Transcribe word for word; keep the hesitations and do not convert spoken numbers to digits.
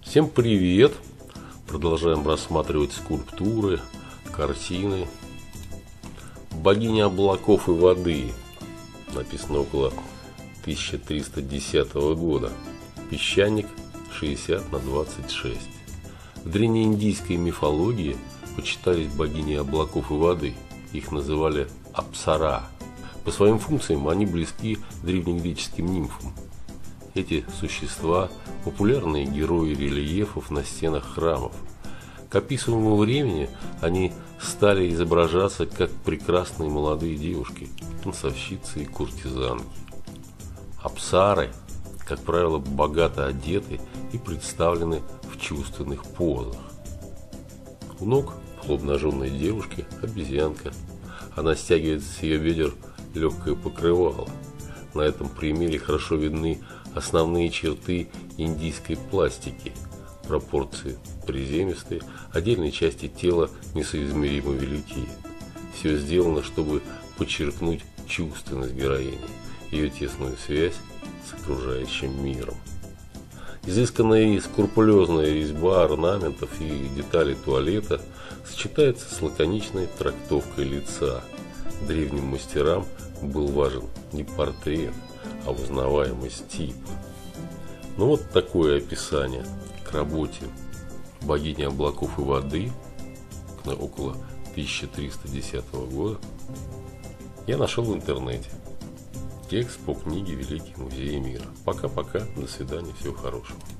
Всем привет! Продолжаем рассматривать скульптуры, картины. Богиня облаков и воды. Написано около тысяча триста десятого года. Песчаник шестьдесят на двадцать шесть. В древнеиндийской мифологии почитались богини облаков и воды. Их называли Апсара. По своим функциям они близки древнегреческим нимфам. Эти существа – популярные герои рельефов на стенах храмов. К описываемому времени они стали изображаться как прекрасные молодые девушки, танцовщицы и куртизанки. Апсары, как правило, богато одеты и представлены в чувственных позах. У ног полуобнаженной девушки обезьянка. Она стягивает с ее бедер легкое покрывало. На этом примере хорошо видны основные черты индийской пластики. Пропорции приземистые, отдельные части тела несоизмеримо велики. Все сделано, чтобы подчеркнуть чувственность героини, ее тесную связь с окружающим миром. Изысканная и скрупулезная резьба орнаментов и деталей туалета сочетается с лаконичной трактовкой лица. Древним мастерам был важен не портрет, а узнаваемость типа. Ну вот такое описание к работе богини облаков и воды около тысяча триста десятого года я нашел в интернете. Текст по книге «Великие музеи мира». Пока-пока, до свидания, всего хорошего.